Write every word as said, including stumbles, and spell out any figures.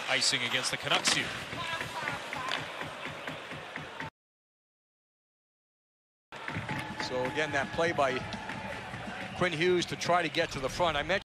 icing against the Canucks here. So again, that play by Quinn Hughes to try to get to the front. I mentioned